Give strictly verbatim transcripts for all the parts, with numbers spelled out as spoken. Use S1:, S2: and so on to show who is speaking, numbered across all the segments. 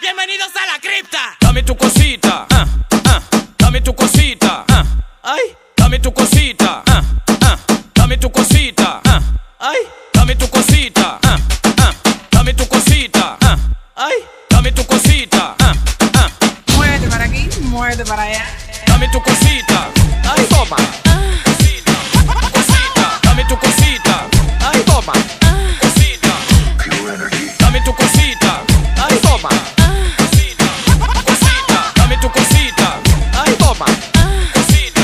S1: Bienvenidos a la cripta.
S2: Dame tu cosita, ah, ah, dame tu cosita, ah, ay, dame tu cosita, ah, ah, dame tu cosita, ah, ay, dame tu cosita, ah, ah, dame tu cosita, ah, ay, dame tu cosita, ah, ah.
S3: Muévete para aquí, muévete para allá.
S2: Dame tu cosita, ay, toma. Cosita, cosita, dame tu cosita, ay, toma. Cosita, dame tu cosita, ay, toma. Cosita, cosita, dame tu cosita, ay, toma. Cosita,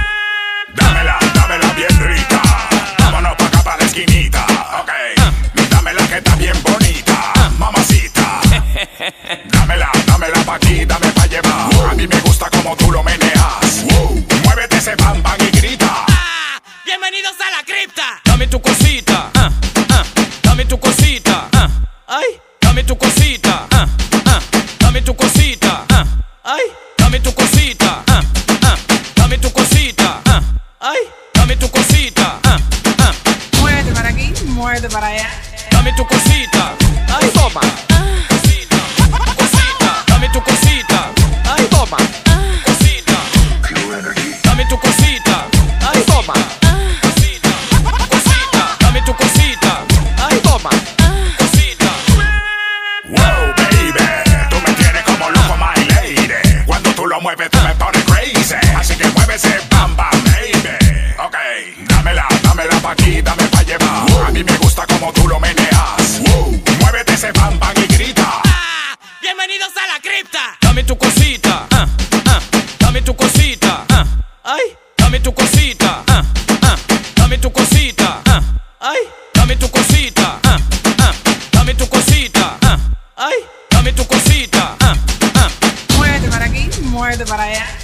S4: dámela, dámela bien rica. Vámonos pa' acá pa' la esquinita, ok. Dámela que está bien bonita, mamacita. Dámela, dámela pa' aquí, dame pa' llevar. A mí me gusta como tú lo meneas. Muévete ese bam bam y grita.
S1: Ah, bienvenidos a la cripta.
S2: dame tu cosita, ah, ah, dame tu cosita, ah, ay, dame tu cosita, ah, ah, dame tu cosita, ah, ay, dame tu cosita, ah, ah, dame tu cosita, ah, ay, dame tu cosita, ah, ah.
S3: Muévete para aquí, muévete para allá.
S2: Dame tu cosita, ay, toma. Cosita, cosita, dame tu cosita, ay, toma. Cosita, dame tu cosita, ay, toma. Cosita, cosita, dame tu cosita, ay, toma. Cosita,
S4: Wow, baby, tú me tienes como loco, my lady. Cuando tú lo mueves, tú me pones crazy. Así que mueve ese bam bam, baby. Ok, dámela, dámela pa' aquí, dame pa' llevar. A mí me gusta como tú lo meneas. Muévete ese bam bam y grita.
S1: Ah, bienvenidos a la cripta.
S2: dame tu cosita, ah, ah, dame tu cosita, ah, ay, dame tu cosita, ah, ah, dame tu cosita, ah, ay, dame tu cosita, ah, ah, dame tu cosita, ah, ay, dame tu cosita, ah, ah.
S3: Muévete para aquí, muévete para allá.